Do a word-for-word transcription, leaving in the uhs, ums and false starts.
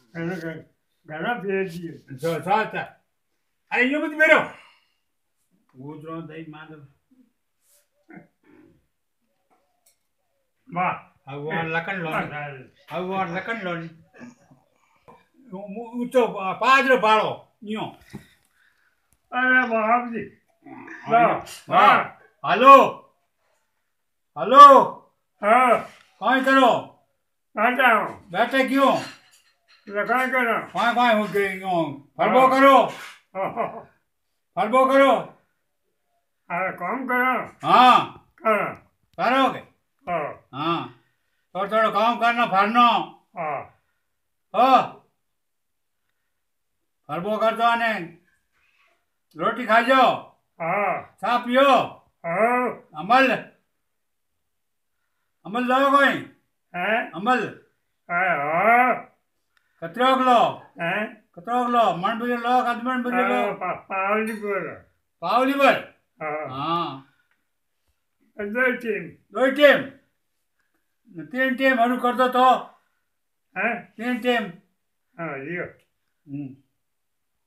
घना भेज दिए जो साथ अरे यो मत मेरो गुजरो दई मान वाह भगवान लखन लोन भगवान लखन लोन ऊंचो पाजरो पाड़ो यो अरे बाप जी वाह हेलो हेलो हाँ कहीं करो कहाँ जाओ बैठे क्यों कहाँ करो कहाँ कहाँ हो गए यूं फरबो करो फरबो करो अरे काम करो हाँ करो करोगे हाँ हाँ थोड़ा थोड़ा काम करना फरनो हाँ हो फरबो कर दो ने रोटी खा जाओ हाँ चाह पियो हाँ अमल अमल लो कोई हैं अमल हाँ कतरोग लो हैं कतरोग लो मन बुझे लो कद मन बुझे लो पावली बोलो पावली पर हाँ हाँ दो टीम दो टीम तीन टीम हरू कर दो तो हैं तीन टीम हाँ लियो हम्म